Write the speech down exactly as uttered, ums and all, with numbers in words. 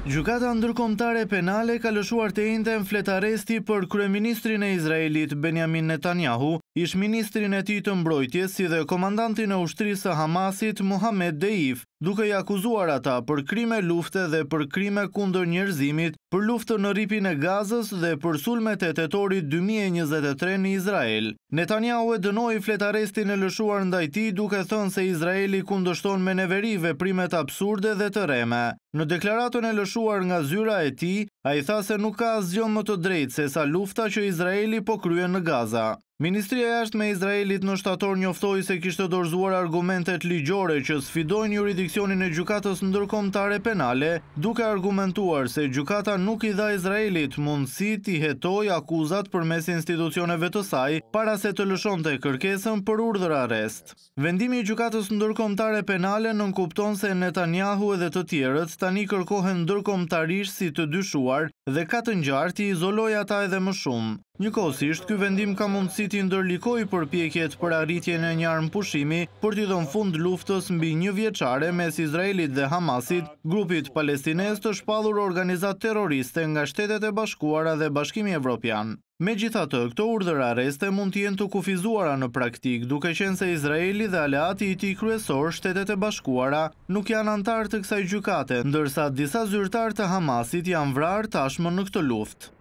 Gjykata ndërkombëtare penale ka lëshuar të njëjtën fletaresti për kryeministrin e Izraelit Benjamin Netanyahu, ish-ministrin e tij të mbrojtjes, si dhe komandantin e ushtrisë së Hamasit Mohamed Deif, duke i akuzuar ata për krime lufte dhe për krime kundër njerëzimit, për luftën në rripin e Gazës dhe për sulmet e tetorit dy mijë e njëzet e tre në Izrael. Netanyahu e dënoi fletarestin e lëshuar ndaj tij duke thënë se Izraeli kundërshton me neveri veprimet absurde dhe të rreme. Në deklaratën e lëshuar nga zyra e tij, ai tha se nuk ka asgjë më të drejtë se sa lufta që Izraeli po kryen në Gaza. Ministria e Jashtme e Izraelit në shtator njoftoi se kishte dorëzuar argumentet ligjore që sfidojnë jurisdiksionin e gjykatës ndërkombëtare penale, duke argumentuar se gjykata nuk i dha Izraelit mundësi t'i hetojë akuzat përmes institucioneve të saj para se të lëshonte kërkesën për urdhër arrest. Vendimi i gjykatës ndërkombëtare penale nënkupton se Netanyahu dhe të tjerët tani kërkohen ndërkombëtarisht si të dyshuar dhe ka të ngjartë i izolojë ata edhe më shumë. Njëkohësisht, ky vendim ka mundësi t'i ndërlikojë përpjekjet për arritjen e një armëpushimi për t'i dhënë fund luftës mbi një vjeçare mes Izraelit dhe Hamasit, grupit palestinez të shpallur organizatë terroriste nga Shtetet e Bashkuara dhe Bashkimi Evropian. Megjithatë, këto urdhër arreste mund të jenë të kufizuara në praktik, duke qenë se Izraeli dhe aleati i tij kryesor, Shtetet e Bashkuara, nuk janë antar të kësaj gjykate, ndërsa disa zyrtar të Hamasit janë vrarë tashmë në këtë luftë.